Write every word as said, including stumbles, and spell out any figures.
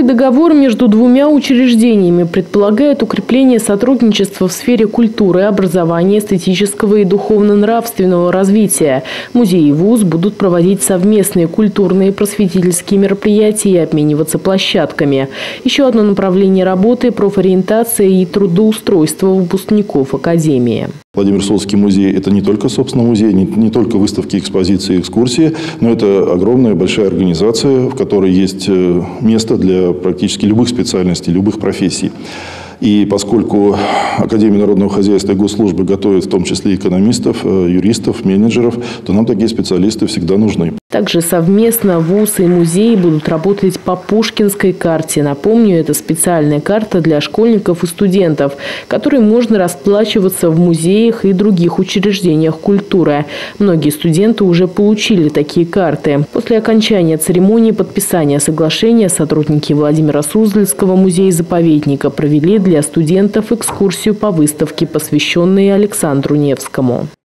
Новый договор между двумя учреждениями предполагает укрепление сотрудничества в сфере культуры, образования, эстетического и духовно-нравственного развития. Музей и вуз будут проводить совместные культурные и просветительские мероприятия и обмениваться площадками. Еще одно направление работы – профориентация и трудоустройство выпускников академии. Владимир-Суздальский музей – это не только, собственно, музей, не, не только выставки, экспозиции, экскурсии, но это огромная большая организация, в которой есть место для практически любых специальностей, любых профессий. И поскольку Академия народного хозяйства и госслужбы готовит в том числе экономистов, юристов, менеджеров, то нам такие специалисты всегда нужны. Также совместно вуз и музей будут работать по Пушкинской карте. Напомню, это специальная карта для школьников и студентов, которой можно расплачиваться в музеях и других учреждениях культуры. Многие студенты уже получили такие карты. После окончания церемонии подписания соглашения сотрудники Владимира-Суздальского музея-заповедника провели для студентов экскурсию по выставке, посвященной Александру Невскому.